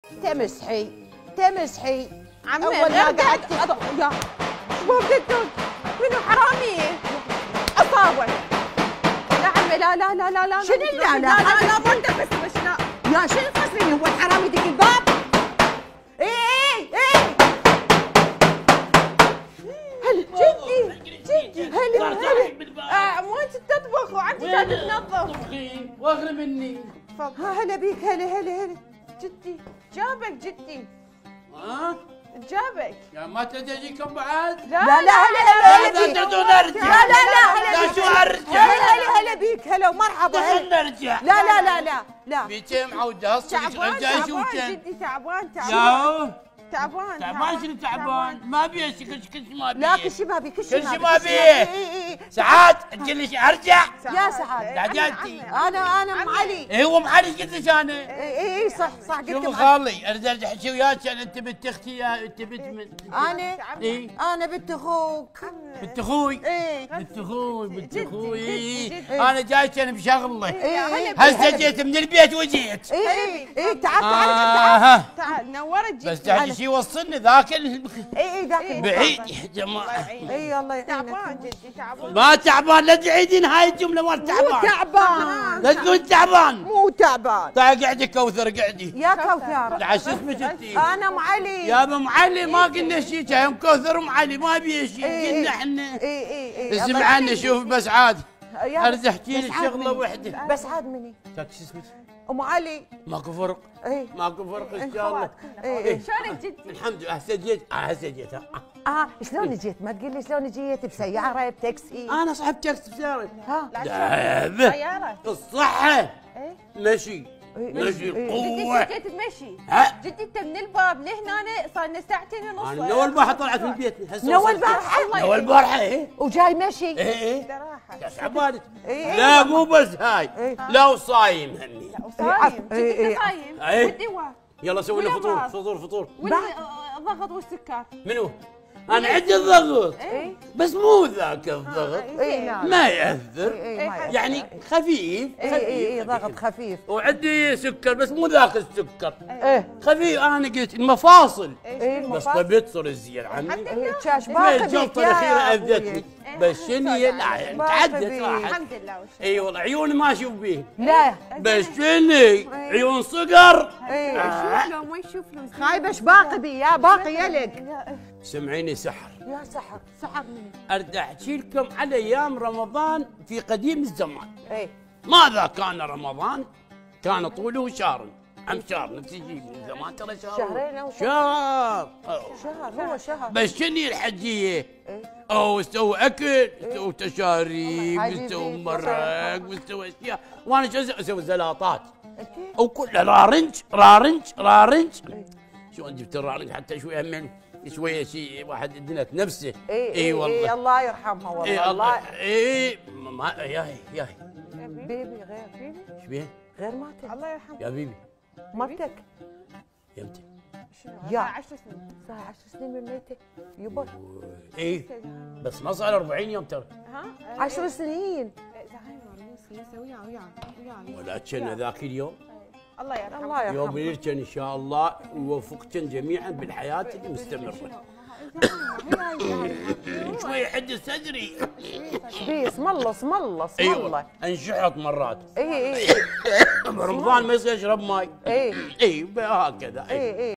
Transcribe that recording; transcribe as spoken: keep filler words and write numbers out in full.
تمسحي تمسحي عمي اول ما قعدت يا شو بدك؟ منو حرامي؟ اصابك. لا عمي لا لا لا لا لا شنو لا لا لا لا لا ما تدبس مش لا يا شنو قصدي هو الحرامي يدق الباب؟ اي اي اي هلا جدي جدي هلا هلا آه مو انت تطبخ وانت قاعد تنظف. طبخي واغري مني. ها هلا بيك هلا هلا هلا جدي جابك جدي ها؟ جابك. يا ما تدريكم بعد؟ لا لا هلا هلا لا هلا بيك تدون ارجع. لا لا لا هلا لا شو هلا ارجع؟ هلا هلا بيك هلا ومرحبا هلا. خلنا نرجع. لا لا لا لا لا بيتي معودة هصك تعبان ارجع تعبان اشوفك. جدي تعبان تعبان ياهو تعبان تعبان شنو تعبان؟ ما بيه كل كل ما بيه. لا كل شيء ما بي كل شيء كل شيء بي، ما كل بيه. اي اي اي سعاد تقول لي ارجع. يا سعاد لا جاتي. انا انا ام علي اي هو معلش قلت لك انا. اي اي اي صح صح قلت شوف ام علي. خالي اريد ارجع احكي وياك انت بنت اختي يا انت بنت من انا اي انا بنت اخوك بنت اخوي. اي بنت اخوي بنت جدي، اخوي. جدي، جدي. انا جاي كان بشغله. اي هسه جيت من البيت وجيت. اي اي اي تعال تعال تعال آه. تعال نورت جدي. بس تحكي شي يوصلني ذاك ال- اي اي ذاك بعيد يا جماعه. اي الله يعينك تعبان جدي تعبان. ما تعبان لا تعيدين هاي الجمله مال مو تعبان. تعبان لا تقول تعبان. مو تعبان تعال قعدي كوثر قعدي. يا كوثر لا شو اسمك انتي؟ انا ام علي يا ام علي ما قلنا شيء يا ام كوثر ام علي ما بيها شيء إي قلنا إي. احنا. اي اي اي اسمع عني شوف بس عاد يا اريد احكي لك بس عاد شغله مني. وحده. بس عاد مني شو اسمك؟ ام علي ماكو فرق اي ماكو فرق ان شاء الله. اي اي شلونك جدي؟ الحمد لله هسه جيت آه هسه جيت آه. اه شلون جيت ما تقول لي شلون جيت بسياره بتاكسي انا صاحب تاكسي بسيارة. ها لا سيارة. الصحة ايه مشي إي. مشي جدي القوة. انت جيت تمشي. ها؟ جدي انت من الباب لهنا صار لنا ساعتين ونص. انا نوى البارحة طلعت من البيت هسه نوى وصلت. البارحة؟ نوى البارحة ايه وجاي مشي ايه ايه استراحة. يا شعبان. إيه. لا مو بس هاي إيه. لا وصايم همي. وصايم إيه. جدي إيه. انت صايم إيه. والدواء يلا سوي لنا ولا فطور بعض. فطور فطور. والضغط والسكر. منو؟ انا عندي الضغط ايه بس مو ذاك الضغط اي نعم ما يأثر اي ما يعني خفيف اي اي اي ضغط خفيف وعندي سكر بس مو ذاك السكر ايه خفيف. انا قلت المفاصل اي بس المفاصل طبيت صار الزين عني. إيه، تشاش ما باقي بيك الجلطه يا الاخيره أبوي. اذتني بس شني لا باقي تعدت بيك. راحت. الحمد لله وش. اي والله عيوني ما اشوف بيه لا بس شني عيون صقر. اي يشوف له ما يشوف له. خايبه ايش باقي بي يا باقي يلق سمعيني سحر يا سحر سحر مني ارد احكي لكم على ايام رمضان في قديم الزمان. اي ماذا كان رمضان؟ كان طوله شهر عم شهر نفس يجي من زمان ترى شهر شهرين أو شهر أوه. شهر هو شهر بس شني الحجيه؟ إيه. او استوى اكل استوى تشاريب حبيبي. استوى مرق واستوى اشياء وانا شو أسوي؟ اسوي زلاطات انت وكلها رارنج رارنج رارنج. شلون جبت الرارنج حتى شويه من شويه شيء واحد ادنت نفسه. اي اي والله اي الله يرحمها والله اي الله اي ما ياهي ياهي بيبي غير بيبي ايش بيه؟ غير ماتت الله يرحمه. يا بيبي مرتك يمتى؟ يا عشر سنين. صار عشر سنين من ميتة يبا ايه بس ما صار أربعين يوم ترى. ها؟ عشر سنين وياه وياه وياه. ولكن ذاك اليوم الله يرحمه. الله يوم يرحمه يركن ان شاء الله ووفقكن جميعا بالحياه المستمره. شوي حد صدري. بي اسم الله اسم الله اسم ايوه الله انشحط مرات. اي اي رمضان ما يصير يشرب ماي. اي اي هكذا. اي اي